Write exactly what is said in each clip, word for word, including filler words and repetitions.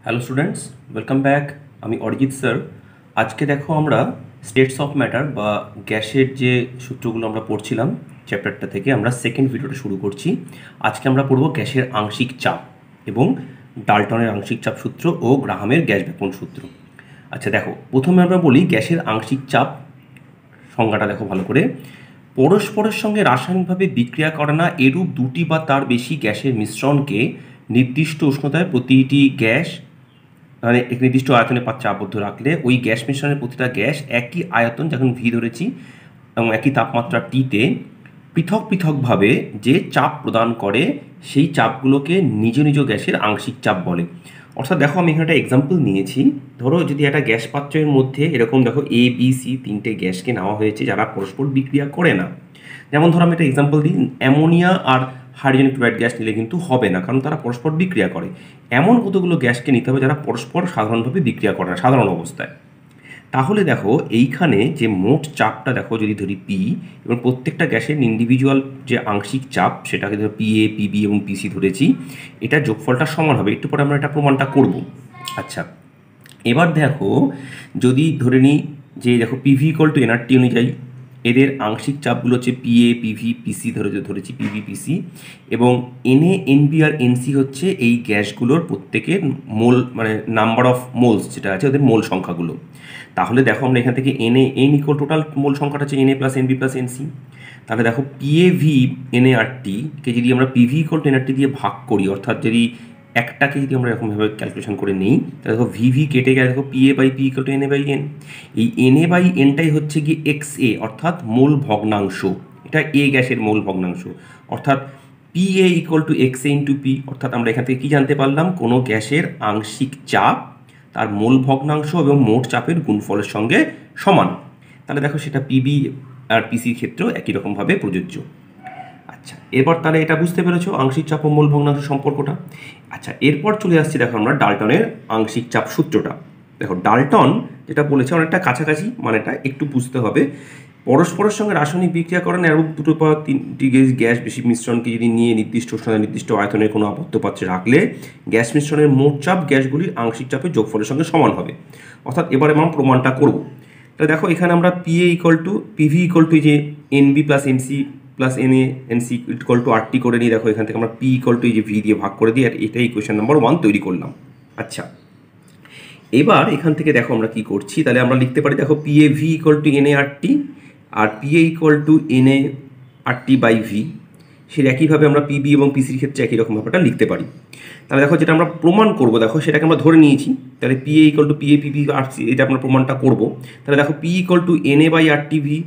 Hello students, welcome back. আমি Arijit sir. আজকে দেখো আমরা স্টেটস অফ ম্যাটার বা গ্যাসের যে সূত্রগুলো আমরা পড়ছিলাম চ্যাপ্টারটা থেকে আমরা সেকেন্ড ভিডিওটা শুরু করছি। আজকে আমরা পড়ব গ্যাসের আংশিক চাপ এবং ডাল্টনের আংশিক চাপ সূত্র ও গ্রাহামের গ্যাস ব্যাপন সূত্র। আচ্ছা দেখো, প্রথমে আমরা বলি গ্যাসের আংশিক চাপ সংজ্ঞাটা দেখো ভালো করে। পরস্পরের সঙ্গে রাসায়নিকভাবে বিক্রিয়া করে না এরূপ দুটি বা তার বেশি গ্যাসের মিশ্রণকে নির্দিষ্ট উষ্ণতায় প্রতিটি গ্যাস মানে এক নির্দিষ্ট আয়তনে পাত্রে আবদ্ধ রাখলে ওই গ্যাস মিশ্রণের প্রতিটা গ্যাস একই আয়তন, যখন ভি ধরেছি, এবং একই তাপমাত্রা টিতে পৃথক পৃথকভাবে যে চাপ প্রদান করে সেই চাপগুলোকে নিজ নিজ গ্যাসের আংশিক চাপ বলে। অর্থাৎ দেখো, আমি এখানে একটা এক্সাম্পল নিয়েছি। ধরো যদি একটা গ্যাস পাত্রের মধ্যে এরকম দেখো এ বি সি তিনটে গ্যাসকে নেওয়া হয়েছে যারা পরস্পর বিক্রিয়া করে না। যেমন ধরো আমি একটা এক্সাম্পল দিই, অ্যামোনিয়া আর হাইড্রোজেন ক্লোরাইড গ্যাস নিলে কিন্তু হবে না, কারণ তারা পরস্পর বিক্রিয়া করে। এমন কতগুলো গ্যাসকে নিতে হবে যারা পরস্পর সাধারণভাবে বিক্রিয়া করে না সাধারণ অবস্থায়। তাহলে দেখো এইখানে যে মোট চাপটা দেখো, যদি ধরি পি, এবং প্রত্যেকটা গ্যাসের ইন্ডিভিজুয়াল যে আংশিক চাপ সেটাকে ধরো পি এ, পিবি এবং পিসি ধরেছি, এটা যোগফলটা সমান হবে। একটু পরে আমরা এটা প্রমাণটা করব। আচ্ছা, এবার দেখো যদি ধরে নিই যে দেখো পিভি ইকুয়াল টু এনআরটি অনুযায়ী এদের আংশিক চাপগুলো হচ্ছে পিএ, পিভি, পিসি ধরে ধরেছি পিভি, পিসি, এবং এনএ, এনবি আর এনসি হচ্ছে এই গ্যাসগুলোর প্রত্যেকের মোল মানে নাম্বার অফ মোলস যেটা আছে ওদের মোল সংখ্যাগুলো। তাহলে দেখো আমরা এখান থেকে n a n equal total mole সংখ্যাটা হচ্ছে n a plus n b plus n c. তাহলে দেখো পিএ ভি এনএ আরটি কে যদি আমরা পিভি ইকুয়াল টু এনআরটি দিয়ে ভাগ করি, অর্থাৎ যদি একটাকে যদি আমরা এরকমভাবে ক্যালকুলেশন করে নিই, তাহলে দেখো ভিভি কেটে গেলে দেখো p a by p equal to n a by n. এই এন এ বাই এনটাই হচ্ছে গিয়ে এক্স এ, অর্থাৎ মোল ভগ্নাংশ। এটা এ গ্যাসের মোল ভগ্নাংশ, অর্থাৎ p a equal to x a into p. অর্থাৎ আমরা এখান থেকে কী জানতে পারলাম, কোনো গ্যাসের আংশিক চাপ তার মোল ভগ্নাংশ এবং মোট চাপের গুণফলের সঙ্গে সমান। তাহলে দেখো সেটা পিবি আর পিসির ক্ষেত্রেও একই রকমভাবে প্রযোজ্য। আচ্ছা, এরপর তাহলে এটা বুঝতে পেরেছো আংশিক চাপ ও মোল ভগ্নাংশ সম্পর্কটা। আচ্ছা, এরপর চলে আসছি দেখো আমরা ডাল্টনের আংশিক চাপ সূত্রটা। দেখো ডাল্টন যেটা বলেছে অনেকটা কাছাকাছি, মানে এটা একটু বুঝতে হবে। পরস্পরের সঙ্গে রাসায়নিক বিক্রিয়া করেন এরূপ দুটো বা তিনটি গ্যাস বেশি মিশ্রণকে যদি নিয়ে নির্দিষ্ট উষ্ণতায় নির্দিষ্ট আয়তনের কোনো আবদ্ধ পাত্রে রাখলে গ্যাস মিশ্রণের মোট চাপ গ্যাসগুলির আংশিক চাপের যোগফলের সঙ্গে সমান হবে। অর্থাৎ এবারে আমরা প্রমাণটা করব। তাহলে দেখো এখানে আমরা p a equal to p v equal to যে n b plus n c plus n a n c equal to r t করে নিই। দেখো এখান থেকে আমরা পি ইকুয়াল টু এই যে ভি দিয়ে ভাগ করে দিই, আর এটাই ইকুয়েশন নাম্বার ওয়ান তৈরি করলাম। আচ্ছা, এবার এখান থেকে দেখো আমরা কি করছি, তাহলে আমরা লিখতে পারি দেখো p a v equal to n a r t, আর p a equal to n a r t by v. সেটা একইভাবে আমরা পিবি এবং পিসির ক্ষেত্রে একই রকম ব্যাপারটা লিখতে পারি। তাহলে দেখো যেটা আমরা প্রমাণ করবো, দেখো সেটাকে আমরা ধরে নিয়েছি। তাহলে p a equal to p a p b আর সি, এটা আমরা প্রমাণটা করবো। তাহলে দেখো p equal to n a by r t v,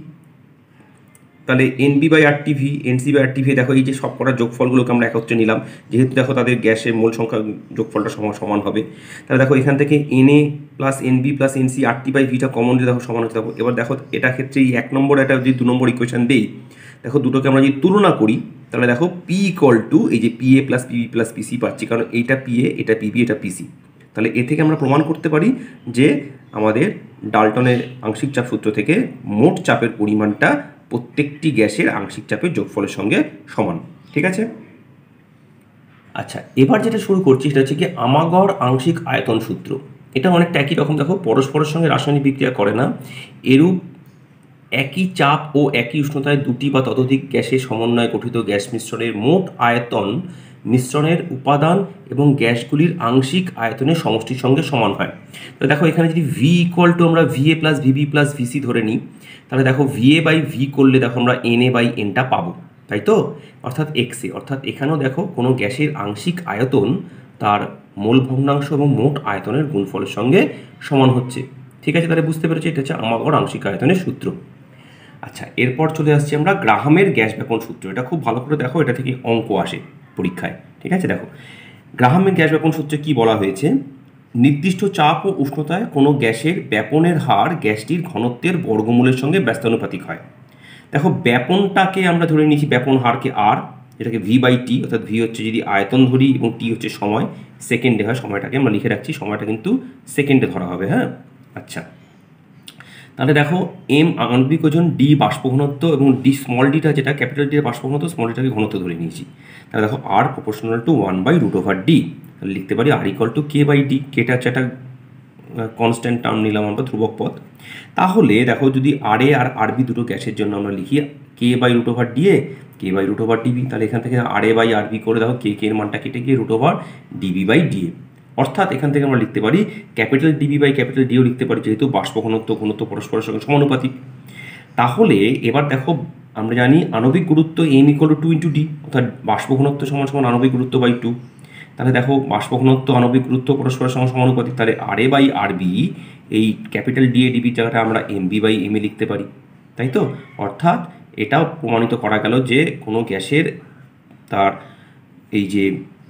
তাহলে n b by r t v, n c by r t v. দেখো এই যে সব কটা যোগফলগুলোকে আমরা একত্রে নিলাম, যেহেতু দেখো তাদের গ্যাসের মোল সংখ্যা যোগফলটা সমান সমান হবে। তাহলে দেখো এখান থেকে n a plus n b plus n c r t by ভিটা কমন দিয়ে দেখো সমান হচ্ছে। দেখো এবার দেখো এটা ক্ষেত্রে এই এক নম্বর এটা যদি দু নম্বর ইকুয়েশন দেই, দেখো দুটোকে আমরা যদি তুলনা করি, তাহলে দেখো পি ইকুয়াল টু এই যে p a plus p b plus p c পাচ্ছি, কারণ এইটা পি এ, এটা পিবি, এটা পিসি। তাহলে এ থেকে আমরা প্রমাণ করতে পারি যে আমাদের ডাল্টনের আংশিক চাপ সূত্র থেকে মোট চাপের পরিমাণটা প্রত্যেকটি গ্যাসের আংশিক চাপের যোগফলের সঙ্গে সমান। ঠিক আছে? আচ্ছা, এবার যেটা শুরু করছি সেটা হচ্ছে কি আমাগড় আংশিক আয়তন সূত্র। এটা অনেকটা একই রকম। দেখো পরস্পরের সঙ্গে রাসায়নিক বিক্রিয়া করে না এরূপ একই চাপ ও একই উষ্ণতায় দুটি বা ততোধিক গ্যাসের সমন্বয়ে গঠিত গ্যাস মিশ্রণের মোট আয়তন মিশ্রণের উপাদান এবং গ্যাসগুলির আংশিক আয়তনের সমষ্টির সঙ্গে সমান হয়। তো দেখো এখানে যদি ভি ইকুয়াল টু আমরা v a plus v b plus v c ধরে নিই, তাহলে দেখো ভিএ বাই ভি করলে দেখো আমরা এন এ বাই এনটা পাবো, তাই তো? অর্থাৎ এক্স এ। অর্থাৎ এখানেও দেখো কোনো গ্যাসের আংশিক আয়তন তার মোল ভগ্নাংশ এবং মোট আয়তনের গুণফলের সঙ্গে সমান হচ্ছে। ঠিক আছে, তাহলে বুঝতে পেরেছি এটা হচ্ছে আমাগড় আংশিক আয়তনের সূত্র। আচ্ছা, এরপর চলে আসছি আমরা গ্রাহামের গ্যাস ব্যাপন সূত্র। এটা খুব ভালো করে দেখো, এটা থেকে অঙ্ক আসে পরীক্ষায়। ঠিক আছে, দেখো গ্রাহামের গ্যাস ব্যাপন সূত্রে কি বলা হয়েছে, নির্দিষ্ট চাপ ও উষ্ণতায় কোনো গ্যাসের ব্যাপনের হার গ্যাসটির ঘনত্বের বর্গমূলের সঙ্গে ব্যস্তানুপাতিক হয়। দেখো ব্যাপনটাকে আমরা ধরে নিয়েছি, ব্যাপন হারকে আর, এটাকে ভি বাই টি, অর্থাৎ ভি হচ্ছে যদি আয়তন ধরি এবং টি হচ্ছে সময়, সেকেন্ডে হয়। সময়টাকে আমরা লিখে রাখছি, সময়টা কিন্তু সেকেন্ডে ধরা হবে। হ্যাঁ, আচ্ছা, তাহলে দেখো এম আণবিক ওজন, ডি বাষ্প ঘনত্ব এবং ডি স্মল ডিটা যেটা ক্যাপিটাল ডি এর বাষ্প ঘনত্ব, স্মল ডিটাকে ঘনত্ব ধরে নিয়েছি। তাহলে দেখো r proportional to one by root over d. তাহলে লিখতে পারি r equal to k by d. কেটা হচ্ছে একটা কনস্ট্যান্ট টার্ম নিলাম আমরা, ধ্রুবক পদ। তাহলে দেখো যদি আর এ আর আর বি দুটো গ্যাসের জন্য আমরা লিখি k by root over d a, k by root over d b, তাহলে এখান থেকে আর এ বাই আর বি করে দেখো কে কে এর মানটা কেটে গিয়ে root over d b by d a. অর্থাৎ এখান থেকে আমরা লিখতে পারি capital d b by capital d a লিখতে পারি, যেহেতু বাষ্প ঘনত্ব ঘনত্ব পরস্পরের সঙ্গে সমানুপাতিক। তাহলে এবার দেখো আমরা জানি আণবিক গুরুত্ব m equal to two into d, অর্থাৎ বাষ্প ঘনত্ব সমান সমান আণবিক গুরুত্ব বাই টু। তাহলে দেখো বাষ্প ঘনত্ব আণবিক গুরুত্ব পরস্পরের সঙ্গে সমানুপাতিক, তাহলে r a by r b এই ক্যাপিটাল ডি এ ডিবির জায়গাটা আমরা m b by m a লিখতে পারি, তাই তো? অর্থাৎ এটাও প্রমাণিত করা গেল যে কোনো গ্যাসের তার এই যে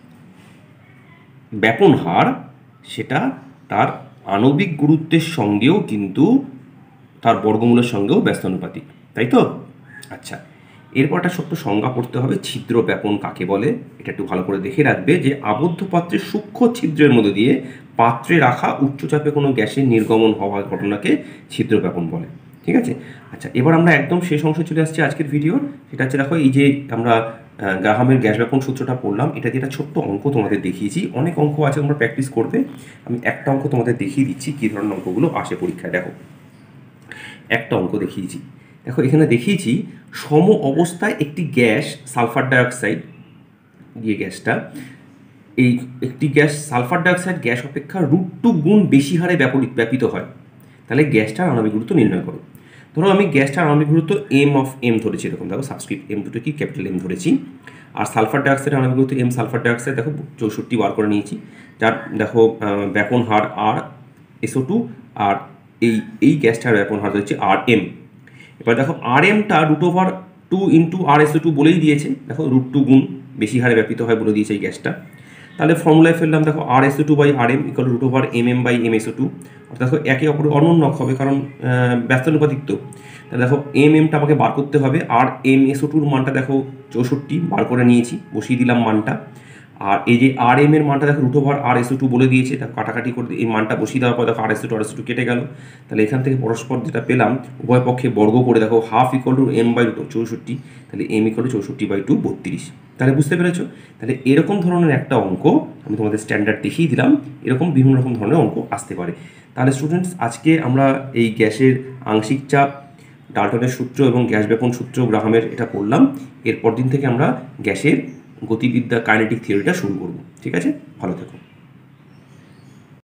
ব্যাপন হার সেটা তার আণবিক গুরুত্বের সঙ্গেও কিন্তু তার বর্গমূলের সঙ্গেও ব্যস্তানুপাতিক, তাই তো? আচ্ছা, এরপর একটা ছোট্ট সংজ্ঞা পড়তে হবে, ছিদ্র ব্যাপন কাকে বলে এটা একটু ভালো করে দেখে রাখবে, যে আবদ্ধ পাত্রের সূক্ষ্ম ছিদ্রের মধ্যে দিয়ে পাত্রে রাখা উচ্চচাপে কোনো গ্যাসের নির্গমন হওয়ার ঘটনাকে ছিদ্র ব্যাপন বলে, ঠিক আছে? আচ্ছা, এবার আমরা একদম শেষ অংশে চলে আসছি আজকের ভিডিওর। সেটা হচ্ছে দেখো এই যে আমরা গ্রাহামের গ্যাস ব্যাপন সূত্রটা পড়লাম, এটা দিয়ে একটা ছোট্ট অঙ্ক তোমাদের দেখিয়েছি। অনেক অঙ্ক আছে, তোমরা প্র্যাকটিস করবে। আমি একটা অঙ্ক তোমাদের দেখিয়ে দিচ্ছি কী ধরনের অঙ্কগুলো আসে পরীক্ষায়। দেখো একটা অঙ্ক দেখিয়েছি, দেখো এখানে দেখিয়েছি সম অবস্থায় একটি গ্যাস সালফার ডাইঅক্সাইড, যে গ্যাসটা এই একটি গ্যাস সালফার ডাইঅক্সাইড গ্যাস অপেক্ষা রুট টু গুণ বেশি হারে ব্যাপিত হয়, তাহলে গ্যাসটার আণবিক গুরুত্ব নির্ণয় করো। ধরো আমি গ্যাসটার আণবিক গুরুত্ব এম অফ এম ধরেছি, এরকম দেখো সাবস্ক্রিপ্ট এম দুটো কি ক্যাপিটাল এম ধরেছি, আর সালফার ডাইঅক্সাইডের আণবিক গুরুত্ব এম সালফার ডাইঅক্সাইড দেখো চৌষট্টি বার করে নিয়েছি, যার দেখো ব্যাপন হার আর এসও টু, আর এই এই গ্যাসটার ব্যাপন হার হচ্ছে আর এম। এবার দেখো আর এমটা root over two into R S O two বলেই দিয়েছে, দেখো রুট টু গুণ বেশি হারে ব্যাপিত হয় বলে দিয়েছে এই গ্যাসটা। তাহলে ফর্মুলায় ফেললাম, দেখো R S O two by R M equal root over M M by M S O two, অর্থাৎ দেখো একে অপরের অনুন্নক হবে কারণ ব্যস্তানুপাতিক তো। তাহলে দেখো এম এমটা আমাকে বার করতে হবে, আর এম এসও টুর মানটা দেখো চৌষট্টি বার করে নিয়েছি, বসিয়ে দিলাম মানটা। আর এই যে আর এম এর মানটা দেখো root over R S O two বলে দিয়েছে, দেখো কাটাকাটি করে এই মানটা বসিয়ে দেওয়ার পর দেখো R S O two R S O two কেটে গেল। তাহলে এখান থেকে পরস্পর যেটা পেলাম উভয় পক্ষে বর্গ করে দেখো half equal to M by root চৌষট্টি, তাহলে এম ইকুয়াল টু চৌষট্টি বাই টু বত্রিশ। তাহলে বুঝতে পেরেছো? তাহলে এরকম ধরনের একটা অঙ্ক আমি তোমাদের স্ট্যান্ডার্ড দেখিয়ে দিলাম, এরকম বিভিন্ন রকম ধরনের অঙ্ক আসতে পারে। তাহলে স্টুডেন্টস আজকে আমরা এই গ্যাসের আংশিক চাপ, ডাল্টনের সূত্র এবং গ্যাস ব্যাপন সূত্র গ্রাহামের এটা পড়লাম। এরপর দিন থেকে আমরা গ্যাসের গতিবিদ্যা কাইনেটিক থিওরিটা শুরু করব, ঠিক আছে? ভালো থেকো।